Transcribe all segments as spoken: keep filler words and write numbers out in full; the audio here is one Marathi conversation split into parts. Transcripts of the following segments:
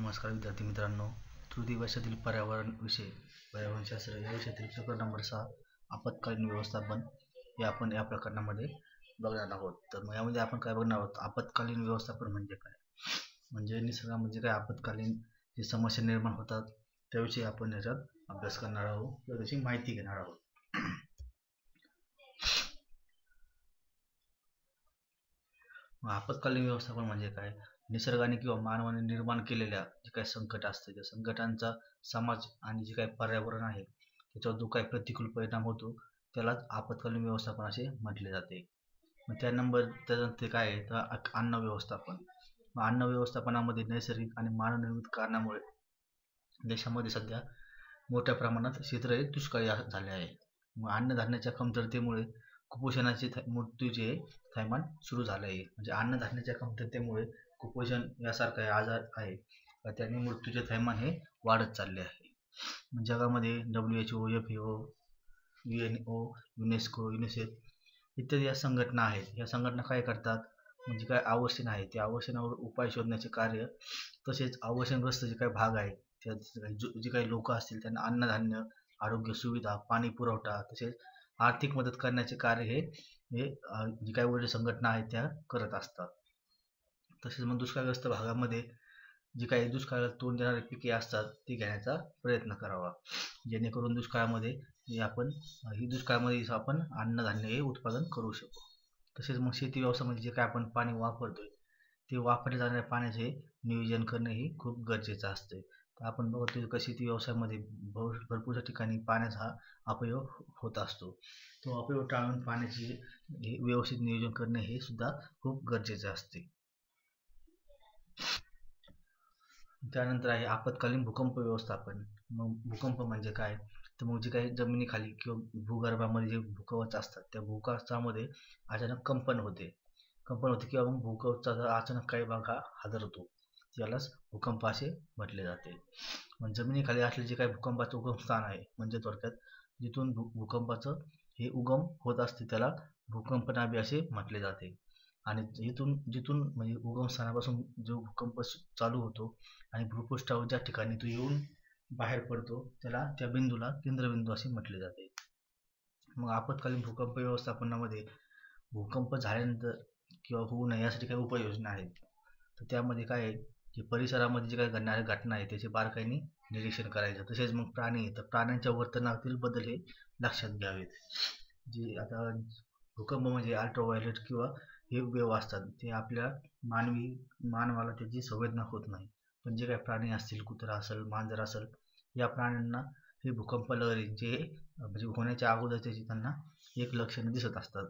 नमस्कार विद्यार्थी मित्रांनो, तृतीय वर्षातील पर्यावरण विषय पर्यावरणशास्त्र या विषयातील प्रकरण नंबर सहा आपत्कालीन व्यवस्थापन हे आपण या प्रकरणामध्ये बघणार आहोत. तर मग यामध्ये आपण काय बघणार आहोत, आपत्कालीन व्यवस्थापन म्हणजे काय, म्हणजे निसर्गामध्ये काय आपत्कालीन जे समस्या निर्माण होतात त्याविषयी आपण याच्यात अभ्यास करणार आहोत, त्याची माहिती घेणार आहोत. आपत्कालीन व्यवस्थापन म्हणजे काय, निसर्गाने किंवा मानवाने निर्माण केलेल्या जे काही संकट असते त्या संकटांचा समाज आणि जे काही पर्यावरण आहे त्याच्यावर जो काही प्रतिकूल परिणाम होतो त्यालाच आपत्कालीन व्यवस्थापन असे म्हटले जाते. मग त्या नंबर त्यानंतर काय आहे तर अन्न व्यवस्थापन. अन्न व्यवस्थापनामध्ये नैसर्गिक आणि मानवनिर्मित कारणामुळे देशामध्ये सध्या मोठ्या प्रमाणात क्षेत्र दुष्काळी झाले आहे. मग अन्नधान्याच्या कमतरतेमुळे कुपोषणाचे मृत्यूचे थैमान सुरू झाले आहे. म्हणजे अन्नधान्याच्या कमतरतेमुळे कुपोषण यासारखे आजार आहे त्याने मृत्यूचे थैमान हे वाढत चालले आहे. जगामध्ये W H O, F A O, U N O, UNESCO, UNICEF इत्यादी या संघटना आहेत. या संघटना काय करतात, म्हणजे काय अवस्थेन आहे त्या अवस्थेनावर उपाय शोधण्याचे कार्य, तसेच अवस्थेग्रस्त जे काही भाग आहेत त्या जे काही लोक असतील त्यांना अन्नधान्य, आरोग्य सुविधा, पाणी पुरवठा तसेच आर्थिक मदत करण्याचे कार्य हे हे जी काही वरील संघटना आहेत त्या करत असतात. तसेच मग दुष्काळग्रस्त भागामध्ये जी काही दुष्काळात तोंड देणारी पिके असतात ती घेण्याचा प्रयत्न करावा, जेणेकरून दुष्काळामध्ये आपण ही दुष्काळामध्ये आपण अन्नधान्य हे उत्पादन करू शकू. तसेच मग शेती व्यवसायामध्ये जे काय आपण पाणी वापरतोय ते वापरले जाणाऱ्या पाण्याचे नियोजन करणे ही खूप गरजेचं असते. तर आपण बघतो की शेती व्यवसायामध्ये भरपूर ठिकाणी पाण्याचा अपयोग होत असतो. तो अपयोग टाळून पाण्याचे व्यवस्थित नियोजन करणे हे सुद्धा खूप गरजेचे असते. त्यानंतर आहे आपत्कालीन भूकंप व्यवस्थापन. मग भूकंप म्हणजे काय, तर मग जे काही जमिनीखाली किंवा भूगर्भामध्ये जे भूकवच असतात त्या भूकवचामध्ये अचानक कंपन होते कंपन होते किंवा मग भूकवचाचा अचानक काही भाग हा हादरतो, त्यालाच भूकंप असे म्हटले जाते. मग जमिनीखाली असले जे काही भूकंपाचं उगम स्थान आहे, म्हणजे थोडक्यात जिथून भूकंपाचं हे उगम होत असते त्याला भूकंपनाभी असे म्हटले जाते. आणि जिथून जिथून म्हणजे उगम स्थानापासून जो भूकंप चालू होतो आणि भूपृष्ठावर ज्या ठिकाणी तो येऊन बाहेर पडतो त्याला त्या बिंदूला केंद्रबिंदू असे म्हटले जाते. मग आपत्कालीन भूकंप व्यवस्थापनामध्ये भूकंप झाल्यानंतर किंवा होऊ नये यासाठी काही उपाययोजना आहेत. तर त्यामध्ये काय आहे की परिसरामध्ये जे काही घडणाऱ्या घटना आहे त्याचे बारकाईने निरीक्षण करायचं. तसेच मग प्राणी, तर प्राण्यांच्या वर्तनातील बदल हे लक्षात घ्यावेत. जे आता भूकंप म्हणजे अल्ट्राव्हायोलेट किंवा हे वेव्ह असतात ते आपल्या मानवी मानवाला त्याची संवेदना होत नाही, पण जे काही प्राणी असतील, कुत्रा असेल, मांजर असेल, या प्राण्यांना हे भूकंप लहरींचे म्हणजे होण्याच्या अगोदर त्याची त्यांना एक लक्षणे दिसत असतात.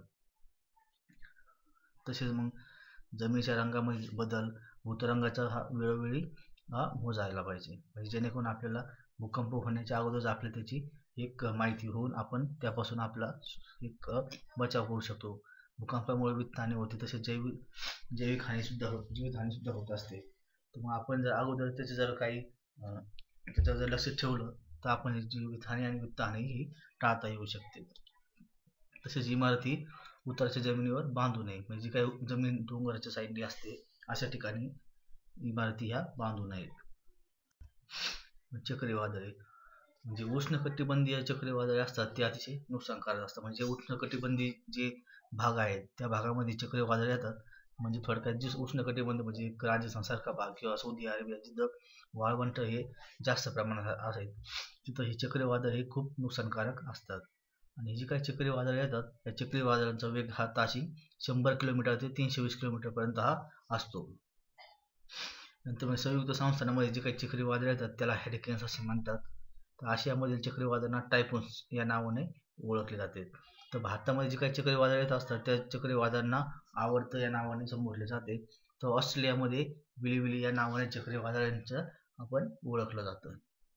तसेच मग जमिनीच्या रंगामध्ये बदल, भूतरंगाचा हा वेळोवेळी हा मोजायला पाहिजे, म्हणजे जेणेकरून आपल्याला भूकंप होण्याच्या अगोदर आपल्याला त्याची एक माहिती होऊन आपण त्यापासून आपला एक बचाव करू शकतो. भूकंपामुळे वित्त हानी होते, तसेच जैविक जैविक हानी सुद्धा होते, जीवित हानी सुद्धा होत असते. तर मग आपण जर अगोदर त्याचे जर काही त्याच्यावर जर लक्ष ठेवलं तर आपण जीवित हानी आणि वित्त हानी ही टाळता येऊ शकते. तसेच इमारती उतारच्या जमिनीवर बांधू नये, म्हणजे काही जमीन डोंगराच्या साईडने असते अशा ठिकाणी इमारती ह्या बांधू नयेत. चक्रीवादळे म्हणजे उष्णकटिबंधीय चक्रीवादळे असतात ते अतिशय नुकसानकारक असतात. म्हणजे उष्णकटिबंधीय जे भाग आहेत त्या भागामध्ये चक्रीवादळे येतात, म्हणजे थोडक्यात जे उष्णकटिबंध म्हणजे राजस्थान सारखा भाग किंवा सौदी अरेबिया जिथं वाळवंट हे जास्त प्रमाणात आहेत तिथं हे चक्रीवादळ हे खूप नुकसानकारक असतात. आणि जी काही चक्रीवादळे येतात त्या चक्रीवादळांचा वेग हा ताशी शंभर किलोमीटर ते तीनशे वीस किलोमीटर पर्यंत हा असतो. नंतर संयुक्त संस्थानामध्ये जे काही चक्रीवादळे येतात त्याला हॅरिकेन्स असे म्हणतात. तर आशियामधील चक्रीवादळांना टायफून्स या नावाने ओळखले जाते. तर भारतामध्ये जे काही चक्रीवादळ येत असतात त्या चक्रीवादळांना आवर्त या नावाने संबोधले जाते. तर ऑस्ट्रेलियामध्ये विलीविली या नावाने चक्रीवादळांचं आपण ओळखलं जातं.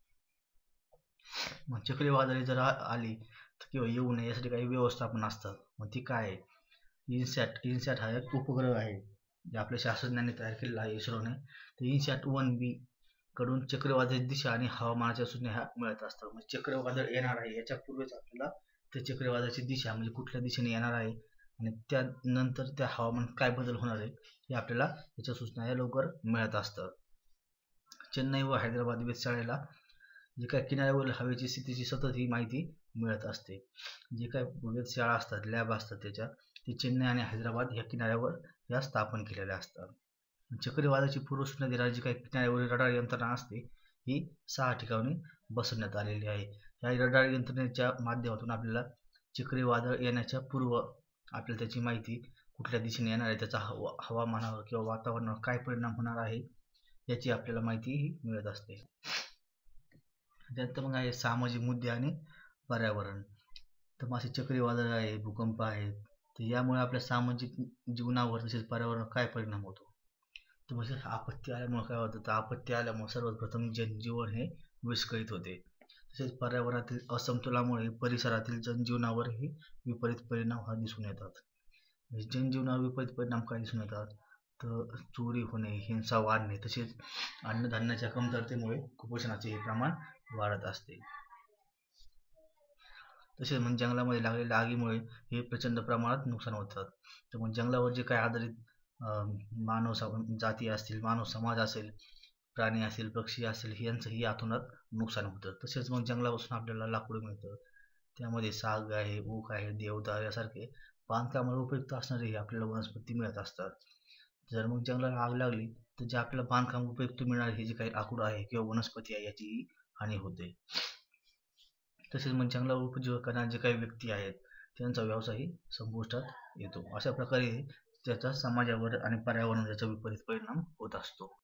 मग चक्रीवादळे जर आली किंवा येऊ नये यासाठी काही व्यवस्थापन असतात. मग ती काय आहे, इन्सॅट इन्सॅट हा एक उपग्रह आहे जे आपल्या शास्त्रज्ञांनी तयार केलेला आहे इस्रोने. तर इन्सॅट वन बी कडून चक्रीवादळाची दिशा आणि हवामानाच्या सूचना ह्या मिळत असतात. म्हणजे चक्रीवादळ येणार आहे याच्या पूर्वीच आपल्याला त्या चक्रीवादळाची दिशा म्हणजे कुठल्या दिशेने येणार आहे आणि त्यानंतर त्या हवामान काय बदल होणार आहे हे आपल्याला याच्या सूचना या लवकर मिळत असतात. चेन्नई व हैदराबाद वेधशाळेला जे काही किनाऱ्यावरील हवेची स्थितीची सतत ही माहिती मिळत असते. जे काही वेधशाळा असतात, लॅब असतात त्याच्या, ते चेन्नई आणि हैदराबाद या किनाऱ्यावर या स्थापन केलेल्या असतात. चक्रीवादळाची पूर्वसूचना देणारी जी काही किनाऱ्यावरील रडार यंत्रणा असते ही सहा ठिकाणी बसवण्यात आलेली आहे. या रडार यंत्रणेच्या माध्यमातून आपल्याला चक्रीवादळ येण्याच्या पूर्व आपल्याला त्याची माहिती, कुठल्या दिशेने येणार आहे, त्याचा हवा हवामानावर किंवा वातावरणावर काय परिणाम होणार आहे याची आपल्याला माहिती मिळत असते. त्यानंतर मग आहे सामाजिक मुद्दे आणि पर्यावरण. तर मग असे चक्रीवादळ आहे, भूकंप आहेत, तर यामुळे आपल्या सामाजिक जीवनावर तसेच पर्यावरणावर काय परिणाम होतो. तर म्हणजे आपत्ती आल्यामुळे काय होतं, तर आपत्ती आल्यामुळे सर्वप्रथम जनजीवन हे विस्कळीत होते. तसेच पर्यावरणातील असमतोलामुळे परिसरातील जनजीवनावरही विपरीत परिणाम हा दिसून येतात. जनजीवनावर विपरीत परिणाम काय दिसून येतात, तर चोरी होणे, हिंसा वाढणे, तसेच अन्नधान्याच्या कमतरतेमुळे कुपोषणाचे प्रमाण वाढत असते. तसेच म्हणजे जंगलामध्ये लागलेल्या आगीमुळे हे प्रचंड प्रमाणात नुकसान होतात. तर मग जंगलावर जे काही आधारित मानव जाती असतील, मानव समाज असेल, प्राणी असेल, पक्षी असेल, यांचंही यातूनच नुकसान होतं. तसेच मग जंगलापासून आपल्याला लाकूड मिळतं, त्यामध्ये साग आहे, ओक आहे, देवदार यासारखे बांधकामाला उपयुक्त असणारे आपल्याला वनस्पती मिळत असतात. जर मग जंगलाला आग लागली तर जे आपल्याला बांधकाम उपयुक्त मिळणारे हे जे काही लाकूड आहे किंवा वनस्पती आहे याची हानी होते. तसेच मग जंगलावर उपजीविका करणारे जे काही व्यक्ती आहेत त्यांचा व्यवसायही संपुष्टात येतो. अशा प्रकारे त्याचा समाजावर आणि पर्यावरणावर त्याचा विपरीत परिणाम होत असतो.